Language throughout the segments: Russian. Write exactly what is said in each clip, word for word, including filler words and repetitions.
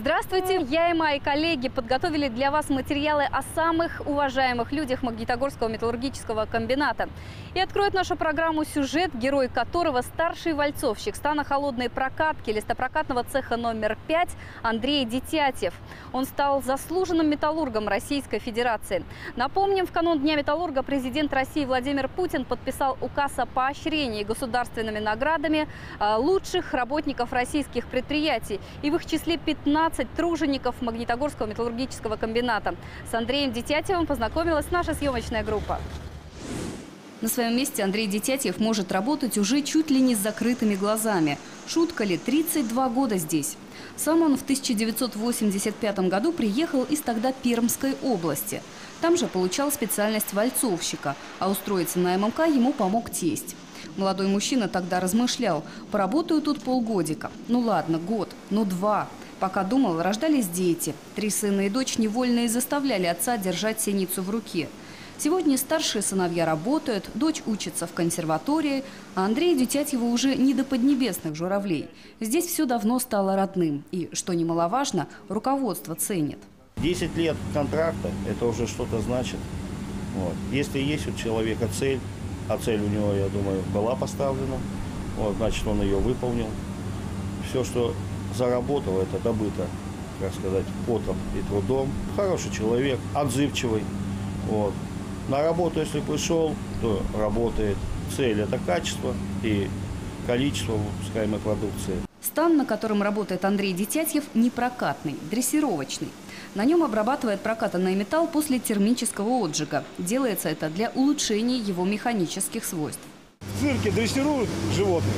Здравствуйте! Я и мои коллеги подготовили для вас материалы о самых уважаемых людях Магнитогорского металлургического комбината. И откроет нашу программу сюжет, герой которого старший вальцовщик стана холодной прокатки листопрокатного цеха номер пять Андрей Детятьев. Он стал заслуженным металлургом Российской Федерации. Напомним, в канун Дня металлурга президент России Владимир Путин подписал указ о поощрении государственными наградами лучших работников российских предприятий. И в их числе пятнадцать тружеников Магнитогорского металлургического комбината. С Андреем Детятьевым познакомилась наша съемочная группа. На своем месте Андрей Детятьев может работать уже чуть ли не с закрытыми глазами. Шутка ли, тридцать два года здесь. Сам он в тысяча девятьсот восемьдесят пятом году приехал из тогда Пермской области. Там же получал специальность вальцовщика, а устроиться на эм эм ка ему помог тесть. Молодой мужчина тогда размышлял: поработаю тут полгодика. Ну ладно, год, ну два. Пока думал, рождались дети. Три сына и дочь невольно и заставляли отца держать синицу в руке. Сегодня старшие сыновья работают, дочь учится в консерватории, а Андрею Детятьеву уже не до поднебесных журавлей. Здесь все давно стало родным. И, что немаловажно, руководство ценит. десять лет контракта – это уже что-то значит. Вот. Если есть у человека цель, а цель у него, я думаю, была поставлена, вот, значит, он ее выполнил. Все, что заработал, это добыто, как сказать, потом и трудом. Хороший человек, отзывчивый. Вот. На работу, если пришел, то работает. Цель – это качество и количество выпускаемой продукции. Стан, на котором работает Андрей Детятьев, не прокатный, дрессировочный. На нем обрабатывает прокатанный металл после термического отжига. Делается это для улучшения его механических свойств. В цирке дрессируют животных.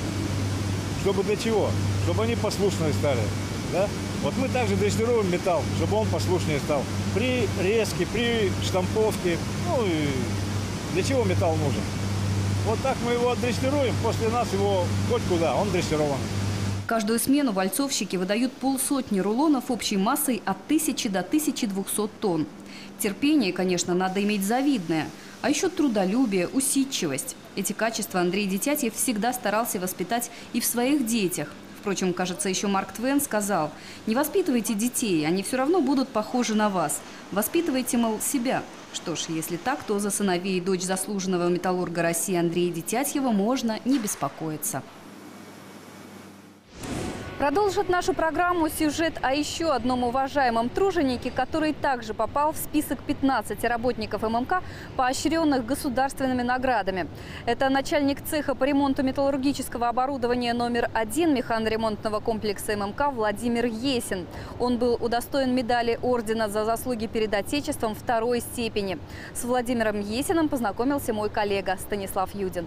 Чтобы для чего? Чтобы они послушные стали. Да? Вот мы также дрессируем металл, чтобы он послушнее стал. При резке, при штамповке. Ну и для чего металл нужен? Вот так мы его отдрессируем, после нас его хоть куда, он дрессирован. Каждую смену вальцовщики выдают полсотни рулонов общей массой от тысячи до тысячи двухсот тонн. Терпение, конечно, надо иметь завидное. А еще трудолюбие, усидчивость. Эти качества Андрей Детятьев всегда старался воспитать и в своих детях. Впрочем, кажется, еще Марк Твен сказал: не воспитывайте детей, они все равно будут похожи на вас. Воспитывайте, мол, себя. Что ж, если так, то за сыновей и дочь заслуженного металлурга России Андрея Детятьева можно не беспокоиться. Продолжит нашу программу сюжет о еще одном уважаемом труженике, который также попал в список пятнадцати работников эм эм ка, поощренных государственными наградами. Это начальник цеха по ремонту металлургического оборудования номер один механоремонтного комплекса эм эм ка Владимир Есин. Он был удостоен медали ордена за заслуги перед Отечеством второй степени. С Владимиром Есиным познакомился мой коллега Станислав Юдин.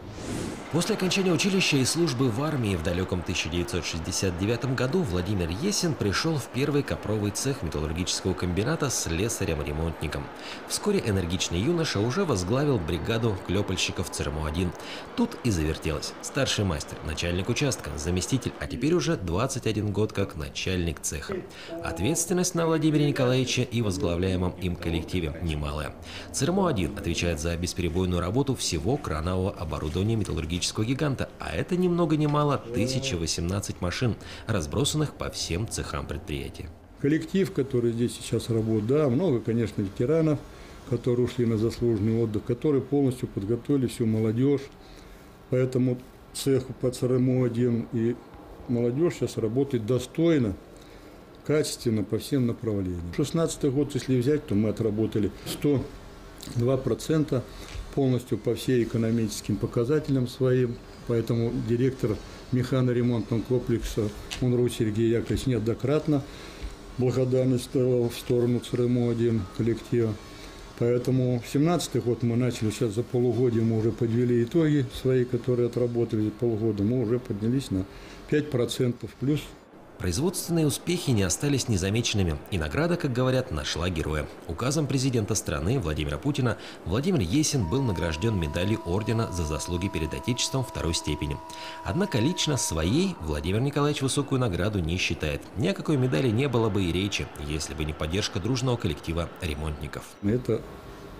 После окончания училища и службы в армии в далеком тысяча девятьсот шестьдесят девятом году Владимир Есин пришел в первый копровый цех металлургического комбината слесарем-ремонтником. Вскоре энергичный юноша уже возглавил бригаду клепальщиков цэ эр эм о один. Тут и завертелось. Старший мастер, начальник участка, заместитель, а теперь уже двадцать один год как начальник цеха. Ответственность на Владимире Николаевиче и возглавляемом им коллективе немалая. цэ эр эм о один отвечает за бесперебойную работу всего кранового оборудования металлургического гиганта, а это ни много ни мало тысяча восемнадцать машин, разбросанных по всем цехам предприятия. Коллектив, который здесь сейчас работает, да, много, конечно, ветеранов, которые ушли на заслуженный отдых, которые полностью подготовили всю молодежь. Поэтому цеху по цэ эр эм о один и молодежь сейчас работает достойно, качественно по всем направлениям. шестнадцатый год, если взять, то мы отработали сто два процента. Полностью по всем экономическим показателям своим. Поэтому директор механоремонтного комплекса Унру Сергей Яковлевич неоднократно благодарность в сторону цэ эр эм о один коллектива. Поэтому семнадцатый год мы начали, сейчас за полугодие мы уже подвели итоги свои, которые отработали за полгода, мы уже поднялись на пять процентов плюс. Производственные успехи не остались незамеченными, и награда, как говорят, нашла героя. Указом президента страны Владимира Путина Владимир Есин был награжден медалью ордена за заслуги перед Отечеством второй степени. Однако лично своей Владимир Николаевич высокую награду не считает. Ни о какой медали не было бы и речи, если бы не поддержка дружного коллектива ремонтников. Это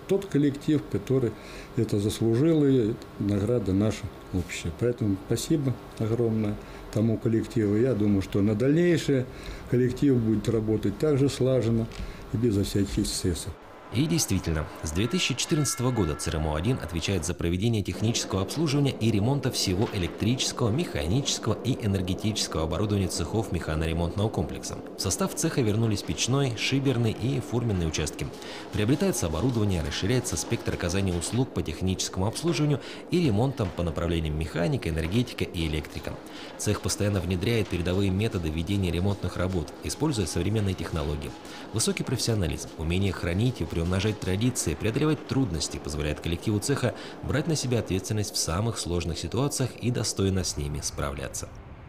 тот коллектив, который это заслужил, и награда наша общая. Поэтому спасибо огромное тому коллективу. Я думаю, что на дальнейшее коллектив будет работать так же слаженно и безо всяких эксцессов. И действительно, с две тысячи четырнадцатого года ЦРМО один отвечает за проведение технического обслуживания и ремонта всего электрического, механического и энергетического оборудования цехов механоремонтного комплекса. В состав цеха вернулись печной, шиберный и форменные участки. Приобретается оборудование, расширяется спектр оказания услуг по техническому обслуживанию и ремонтам по направлениям механика, энергетика и электрика. Цех постоянно внедряет передовые методы ведения ремонтных работ, используя современные технологии. Высокий профессионализм, умение хранить и приумножать традиции, преодолевать трудности позволяет коллективу цеха брать на себя ответственность в самых сложных ситуациях и достойно с ними справляться.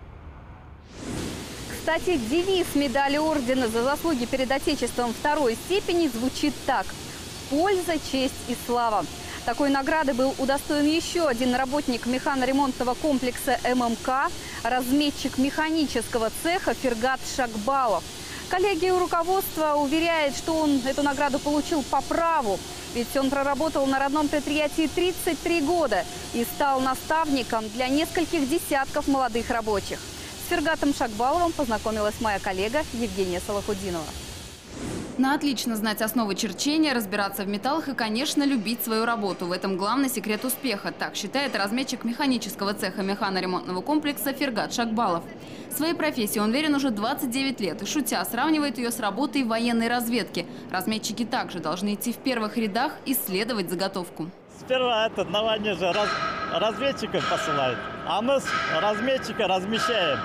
Кстати, девиз медали ордена за заслуги перед Отечеством второй степени звучит так: «Польза, честь и слава». Такой награды был удостоен еще один работник механоремонтного комплекса ММК, разметчик механического цеха Фергат Шагбалов. Коллеги у руководства уверяют, что он эту награду получил по праву, ведь он проработал на родном предприятии тридцать три года и стал наставником для нескольких десятков молодых рабочих. С Фергатом Шагбаловым познакомилась моя коллега Евгения Салахудинова. На отлично знать основы черчения, разбираться в металлах и, конечно, любить свою работу. В этом главный секрет успеха. Так считает разметчик механического цеха механоремонтного комплекса Фергат Шагбалов. В своей профессии он верен уже двадцать девять лет и, шутя, сравнивает ее с работой военной разведки. Разметчики также должны идти в первых рядах и исследовать заготовку. Сперва этот на войне же раз, разведчиков посылают, а мы с разметчика размещаем.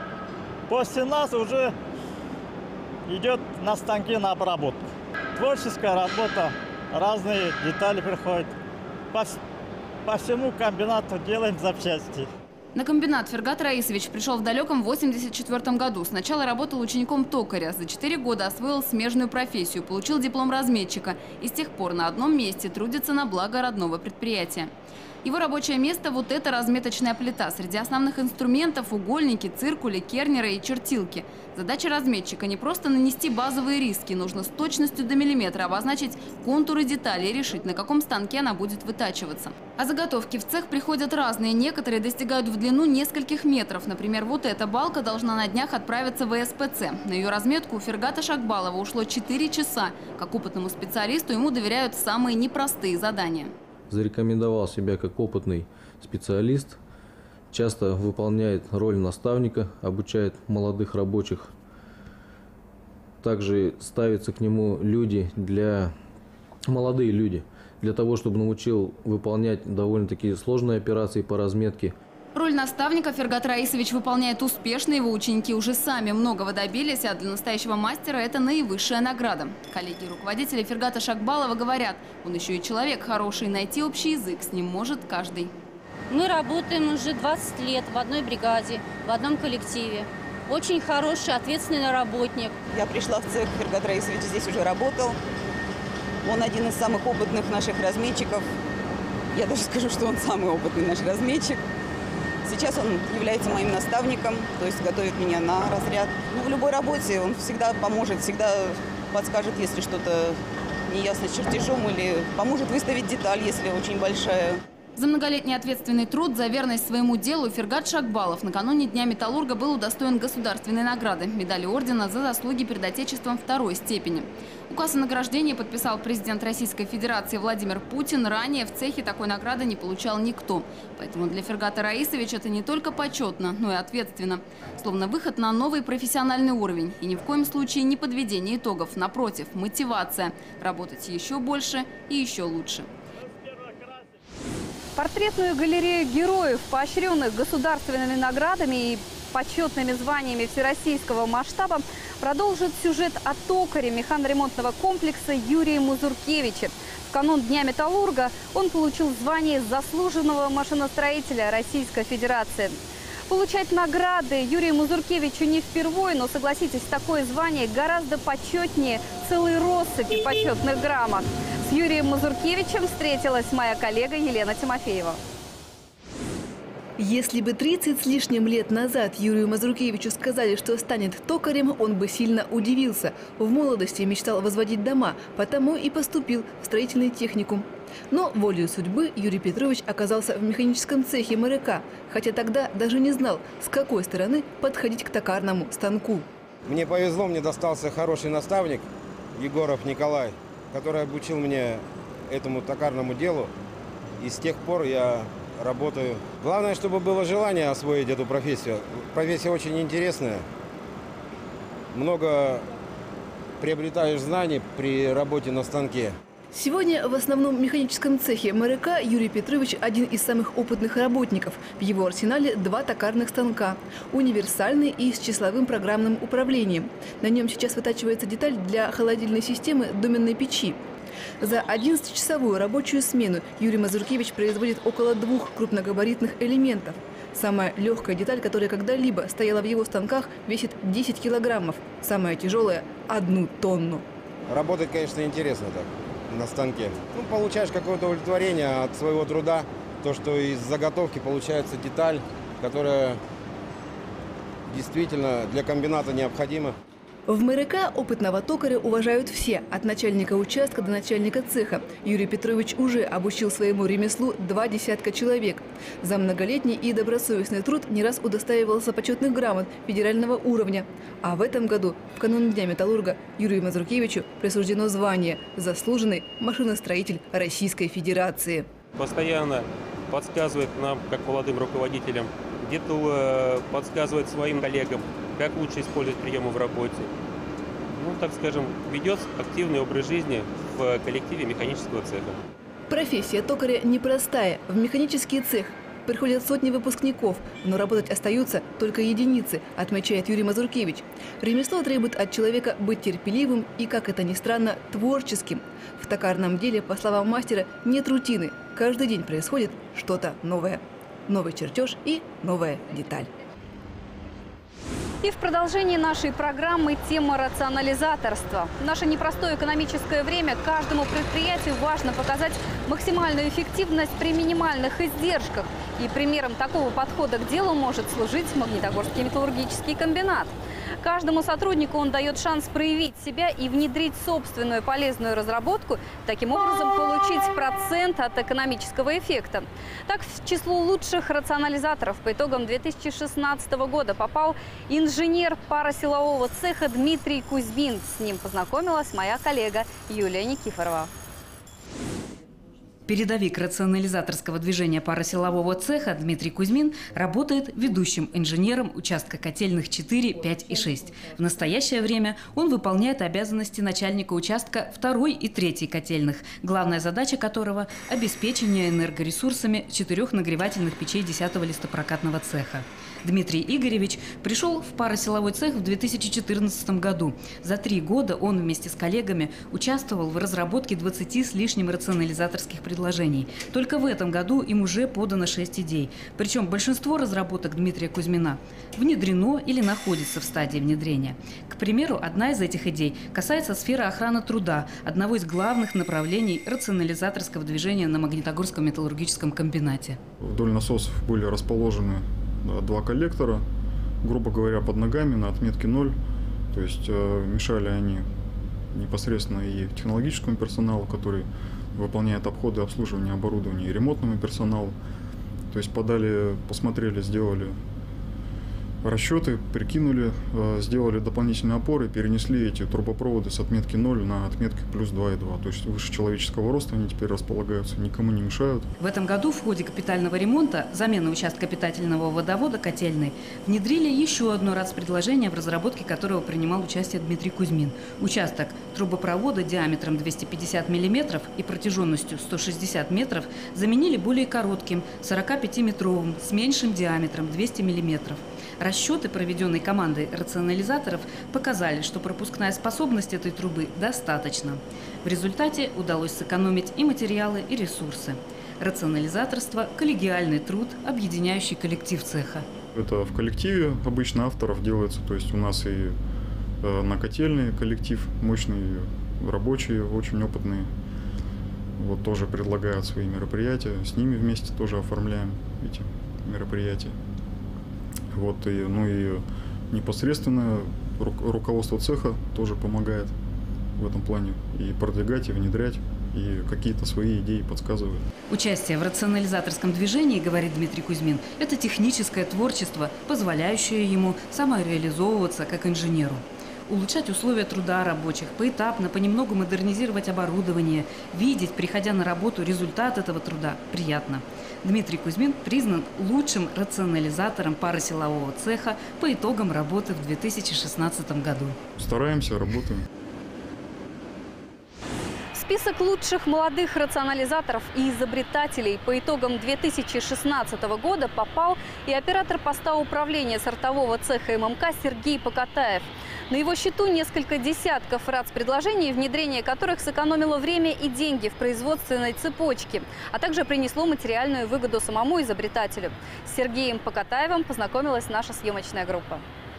После нас уже идет на станке на обработку. Творческая работа, разные детали приходят. По, по всему комбинату делаем запчасти. На комбинат Фергат Раисович пришел в далеком восемьдесят четвёртом году. Сначала работал учеником токаря. За четыре года освоил смежную профессию, получил диплом разметчика и с тех пор на одном месте трудится на благо родного предприятия. Его рабочее место – вот эта разметочная плита. Среди основных инструментов – угольники, циркули, кернеры и чертилки. Задача разметчика – не просто нанести базовые риски. Нужно с точностью до миллиметра обозначить контуры деталей и решить, на каком станке она будет вытачиваться. А заготовки в цех приходят разные. Некоторые достигают в длину нескольких метров. Например, вот эта балка должна на днях отправиться в СПЦ. На ее разметку у Фергата Шагбалова ушло четыре часа. Как опытному специалисту ему доверяют самые непростые задания. Зарекомендовал себя как опытный специалист, часто выполняет роль наставника, обучает молодых рабочих. Также ставятся к нему люди, для, молодые люди, для того, чтобы научил выполнять довольно-таки сложные операции по разметке. Роль наставника Фергат Раисович выполняет успешно, его ученики уже сами многого добились, а для настоящего мастера это наивысшая награда. Коллеги и руководители Фергата Шагбалова говорят, он еще и человек хороший, найти общий язык с ним может каждый. Мы работаем уже двадцать лет в одной бригаде, в одном коллективе. Очень хороший, ответственный работник. Я пришла в цех, Фергат Раисович здесь уже работал. Он один из самых опытных наших разметчиков. Я даже скажу, что он самый опытный наш разметчик. Сейчас он является моим наставником, то есть готовит меня на разряд. Ну, в любой работе он всегда поможет, всегда подскажет, если что-то неясно с чертежом, или поможет выставить деталь, если очень большая. За многолетний ответственный труд, за верность своему делу Фергат Шагбалов накануне Дня металлурга был удостоен государственной награды – медали ордена за заслуги перед Отечеством второй степени. Указ о награждении подписал президент Российской Федерации Владимир Путин. Ранее в цехе такой награды не получал никто. Поэтому для Фергата Раисовича это не только почетно, но и ответственно. Словно выход на новый профессиональный уровень. И ни в коем случае не подведение итогов. Напротив, мотивация – работать еще больше и еще лучше. Портретную галерею героев, поощренных государственными наградами и почетными званиями всероссийского масштаба, продолжит сюжет о токаре механоремонтного комплекса Юрии Музуркевиче. В канун Дня металлурга он получил звание заслуженного машиностроителя Российской Федерации. Получать награды Юрию Музуркевичу не впервые, но, согласитесь, такое звание гораздо почетнее целой россыпи почетных грамот. С Юрием Музуркевичем встретилась моя коллега Елена Тимофеева. Если бы тридцать с лишним лет назад Юрию Мазуркевичу сказали, что станет токарем, он бы сильно удивился. В молодости мечтал возводить дома, потому и поступил в строительный техникум. Но волею судьбы Юрий Петрович оказался в механическом цехе МРК, хотя тогда даже не знал, с какой стороны подходить к токарному станку. Мне повезло, мне достался хороший наставник Егоров Николай, который обучил меня этому токарному делу. И с тех пор я работаю. Главное, чтобы было желание освоить эту профессию. Профессия очень интересная. Много приобретаешь знаний при работе на станке. Сегодня в основном механическом цехе МРК Юрий Петрович один из самых опытных работников. В его арсенале два токарных станка. Универсальный и с числовым программным управлением. На нем сейчас вытачивается деталь для холодильной системы доменной печи. За одиннадцатичасовую рабочую смену Юрий Мазуркевич производит около двух крупногабаритных элементов. Самая легкая деталь, которая когда-либо стояла в его станках, весит десять килограммов. Самая тяжелая – одну тонну. Работать, конечно, интересно так, на станке. Ну, получаешь какое-то удовлетворение от своего труда. То, что из заготовки получается деталь, которая действительно для комбината необходима. В МРК опытного токаря уважают все, от начальника участка до начальника цеха. Юрий Петрович уже обучил своему ремеслу два десятка человек. За многолетний и добросовестный труд не раз удостаивался почетных грамот федерального уровня. А в этом году, в канун Дня металлурга, Юрию Мазуркевичу присуждено звание «Заслуженный машиностроитель Российской Федерации». Постоянно подсказывает нам, как молодым руководителям, где-то подсказывает своим коллегам, как лучше использовать приемы в работе. Ну, так скажем, ведет активный образ жизни в коллективе механического цеха. Профессия токаря непростая. В механический цех приходят сотни выпускников, но работать остаются только единицы, отмечает Юрий Мазуркевич. Ремесло требует от человека быть терпеливым и, как это ни странно, творческим. В токарном деле, по словам мастера, нет рутины. Каждый день происходит что-то новое. Новый чертеж и новая деталь. И в продолжении нашей программы тема рационализаторства. В наше непростое экономическое время каждому предприятию важно показать максимальную эффективность при минимальных издержках. И примером такого подхода к делу может служить Магнитогорский металлургический комбинат. Каждому сотруднику он дает шанс проявить себя и внедрить собственную полезную разработку, таким образом получить процент от экономического эффекта. Так, в число лучших рационализаторов по итогам две тысячи шестнадцатого года попал инженер паросилового цеха Дмитрий Кузьмин. С ним познакомилась моя коллега Юлия Никифорова. Передовик рационализаторского движения паросилового цеха Дмитрий Кузьмин работает ведущим инженером участка котельных четыре, пять и шесть. В настоящее время он выполняет обязанности начальника участка второй и третьей котельных, главная задача которого – обеспечение энергоресурсами четырех нагревательных печей десятого листопрокатного цеха. Дмитрий Игоревич пришел в паросиловой цех в две тысячи четырнадцатом году. За три года он вместе с коллегами участвовал в разработке двадцати с лишним рационализаторских предложений. Только в этом году им уже подано шесть идей. Причем большинство разработок Дмитрия Кузьмина внедрено или находится в стадии внедрения. К примеру, одна из этих идей касается сферы охраны труда, одного из главных направлений рационализаторского движения на Магнитогорском металлургическом комбинате. Вдоль насосов были расположены два коллектора, грубо говоря, под ногами на отметке ноль. То есть э, мешали они непосредственно и технологическому персоналу, который выполняет обходы обслуживания оборудования, и ремонтному персоналу. То есть подали, посмотрели, сделали расчеты, прикинули, э, сделали дополнительные опоры, перенесли эти трубопроводы с отметки ноль на отметку плюс два и два. То есть выше человеческого роста они теперь располагаются, никому не мешают. В этом году в ходе капитального ремонта, замены участка питательного водовода котельной, внедрили еще одно рацпредложение, в разработке которого принимал участие Дмитрий Кузьмин. Участок трубопровода диаметром двести пятьдесят миллиметров и протяженностью сто шестьдесят метров заменили более коротким сорокапятиметровым с меньшим диаметром двести миллиметров. Расчеты, проведенные командой рационализаторов, показали, что пропускная способность этой трубы достаточна. В результате удалось сэкономить и материалы, и ресурсы. Рационализаторство – коллегиальный труд, объединяющий коллектив цеха. Это в коллективе обычно авторов делается, то есть у нас и э, на котельный коллектив мощный, рабочие, очень опытные. Вот тоже предлагают свои мероприятия, с ними вместе тоже оформляем эти мероприятий. Вот, и, ну и непосредственно руководство цеха тоже помогает в этом плане и продвигать, и внедрять, и какие-то свои идеи подсказывают. Участие в рационализаторском движении, говорит Дмитрий Кузьмин, это техническое творчество, позволяющее ему самореализовываться как инженеру. Улучшать условия труда рабочих, поэтапно, понемногу модернизировать оборудование, видеть, приходя на работу, результат этого труда приятно. Дмитрий Кузьмин признан лучшим рационализатором паросилового цеха по итогам работы в две тысячи шестнадцатом году. Стараемся, работаем. В список лучших молодых рационализаторов и изобретателей по итогам две тысячи шестнадцатого года попал и оператор поста управления сортового цеха ММК Сергей Покатаев. На его счету несколько десятков рацпредложений, внедрение которых сэкономило время и деньги в производственной цепочке, а также принесло материальную выгоду самому изобретателю. С Сергеем Покатаевым познакомилась наша съемочная группа.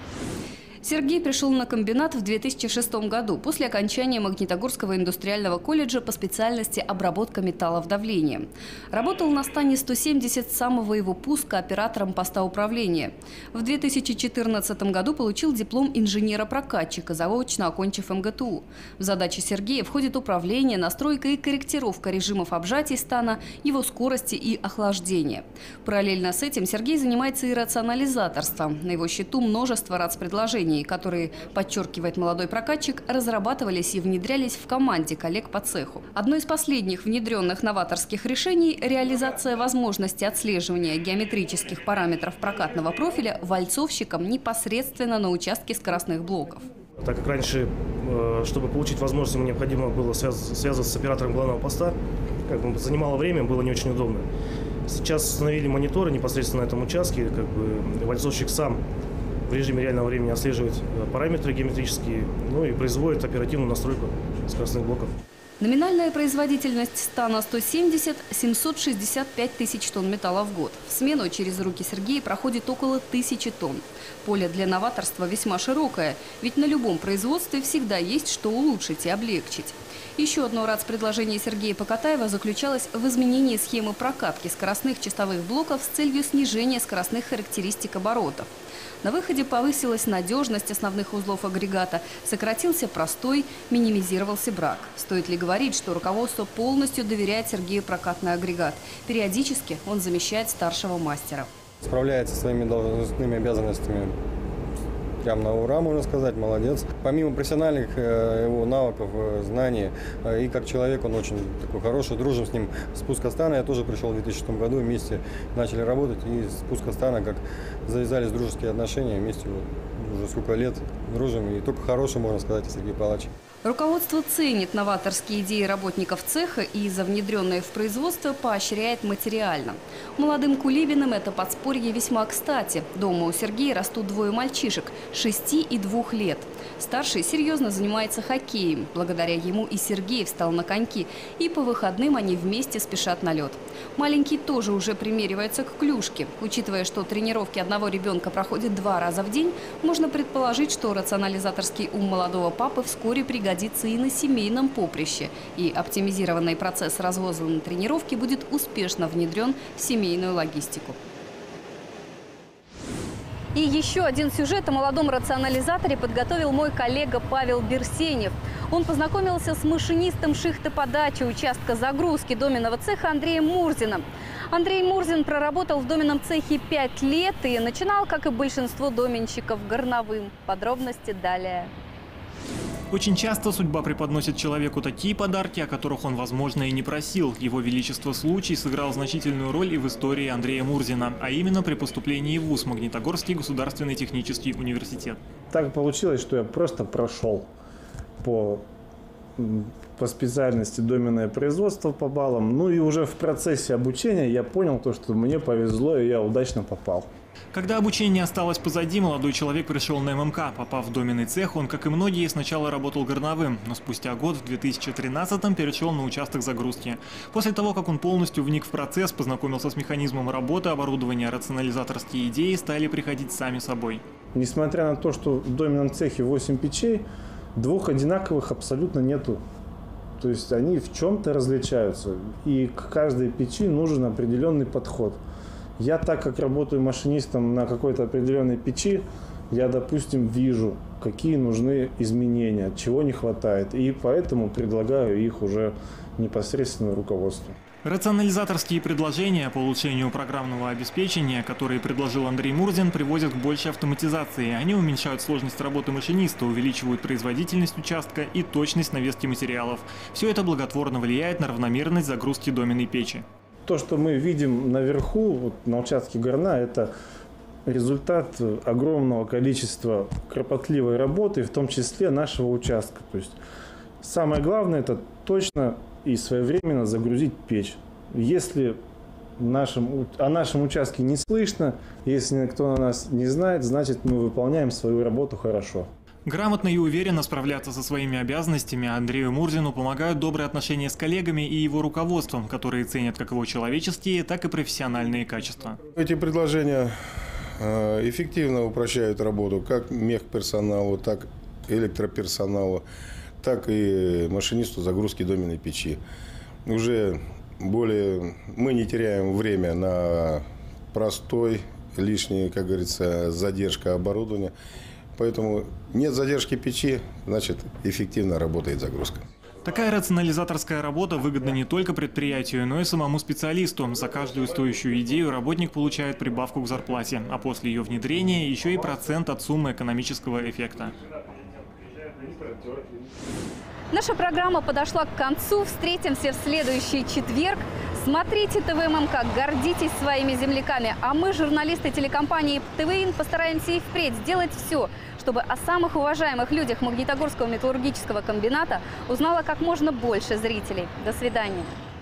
Сергей пришел на комбинат в две тысячи шестом году после окончания Магнитогорского индустриального колледжа по специальности обработка металлов давлением. Работал на стане сто семьдесят с самого его пуска оператором поста управления. В две тысячи четырнадцатом году получил диплом инженера-прокатчика, заочно окончив эм гэ тэ у. В задачи Сергея входит управление, настройка и корректировка режимов обжатий стана, его скорости и охлаждения. Параллельно с этим Сергей занимается и рационализаторством. На его счету множество рацпредложений, которые, подчеркивает молодой прокатчик, разрабатывались и внедрялись в команде коллег по цеху. Одно из последних внедренных новаторских решений – реализация возможности отслеживания геометрических параметров прокатного профиля вальцовщиком непосредственно на участке скоростных блоков. Так как раньше, чтобы получить возможность, ему необходимо было связываться с оператором главного поста, как бы занимало время, было не очень удобно. Сейчас установили мониторы непосредственно на этом участке, как бы вальцовщик сам в режиме реального времени отслеживает параметры геометрические, ну и производит оперативную настройку скоростных блоков. Номинальная производительность стана сто семьдесят — семьсот шестьдесят пять тысяч тонн металла в год. В смену через руки Сергея проходит около тысячи тонн. Поле для новаторства весьма широкое, ведь на любом производстве всегда есть что улучшить и облегчить. Еще одно рацпредложение Сергея Покатаева заключалось в изменении схемы прокатки скоростных чистовых блоков с целью снижения скоростных характеристик оборотов. На выходе повысилась надежность основных узлов агрегата, сократился простой, минимизировался брак. Стоит ли говорить, что руководство полностью доверяет Сергею прокатный агрегат? Периодически он замещает старшего мастера. Справляется со своими должностными обязанностями прям на ура, можно сказать, молодец. Помимо профессиональных его навыков, знаний, и как человек он очень такой хороший, дружим с ним. С пускостана я тоже пришел в две тысячи шестом году, вместе начали работать, и с пускостана как завязались дружеские отношения, вместе вот, уже сколько лет дружим, и только хороший, можно сказать, Сергей Павлович. Руководство ценит новаторские идеи работников цеха и за внедренное в производство поощряет материально. Молодым кулибиным это подспорье весьма кстати. Дома у Сергея растут двое мальчишек – шести и двух лет. Старший серьезно занимается хоккеем. Благодаря ему и Сергей встал на коньки. И по выходным они вместе спешат на лед. Маленький тоже уже примеривается к клюшке. Учитывая, что тренировки одного ребенка проходят два раза в день, можно предположить, что рационализаторский ум молодого папы вскоре пригодится и на семейном поприще. И оптимизированный процесс развоза на тренировки будет успешно внедрен в семейную логистику. И еще один сюжет о молодом рационализаторе подготовил мой коллега Павел Берсенев. Он познакомился с машинистом шихты подачи участка загрузки доменного цеха Андреем Мурзиным. Андрей Мурзин проработал в доменном цехе пять лет и начинал, как и большинство доменщиков, горновым. Подробности далее. Очень часто судьба преподносит человеку такие подарки, о которых он, возможно, и не просил. Его Величество случай сыграл значительную роль и в истории Андрея Мурзина, а именно при поступлении в вуз Магнитогорский государственный технический университет. Так получилось, что я просто прошел по, по специальности доменное производство по баллам. Ну и уже в процессе обучения я понял, то, что мне повезло и я удачно попал. Когда обучение осталось позади, молодой человек пришел на эм эм ка. Попав в доменный цех, он, как и многие, сначала работал горновым, но спустя год, в две тысячи тринадцатом, перешел на участок загрузки. После того, как он полностью вник в процесс, познакомился с механизмом работы оборудования, рационализаторские идеи стали приходить сами собой. Несмотря на то, что в доменном цехе восемь печей, двух одинаковых абсолютно нету. То есть они в чем-то различаются, и к каждой печи нужен определенный подход. Я, так как работаю машинистом на какой-то определенной печи, я, допустим, вижу, какие нужны изменения, чего не хватает. И поэтому предлагаю их уже непосредственно руководству. Рационализаторские предложения по улучшению программного обеспечения, которые предложил Андрей Мурзин, приводят к большей автоматизации. Они уменьшают сложность работы машиниста, увеличивают производительность участка и точность навески материалов. Все это благотворно влияет на равномерность загрузки доменной печи. То, что мы видим наверху, вот на участке горна, это результат огромного количества кропотливой работы, в том числе нашего участка. То есть самое главное – это точно и своевременно загрузить печь. Если нашем, о нашем участке не слышно, если никто о нас не знает, значит, мы выполняем свою работу хорошо. Грамотно и уверенно справляться со своими обязанностями Андрею Мурзину помогают добрые отношения с коллегами и его руководством, которые ценят как его человеческие, так и профессиональные качества. Эти предложения эффективно упрощают работу как мехперсоналу, так и электроперсоналу, так и машинисту загрузки доменной печи. Уже более мы не теряем время на простой, лишний, как говорится, задержка оборудования. Поэтому нет задержки печи, значит, эффективно работает загрузка. Такая рационализаторская работа выгодна не только предприятию, но и самому специалисту. За каждую стоящую идею работник получает прибавку к зарплате, а после ее внедрения еще и процент от суммы экономического эффекта. Наша программа подошла к концу. Встретимся в следующий четверг. Смотрите ТВММК, гордитесь своими земляками. А мы, журналисты телекомпании ТВИН, постараемся и впредь сделать все, чтобы о самых уважаемых людях Магнитогорского металлургического комбината узнало как можно больше зрителей. До свидания.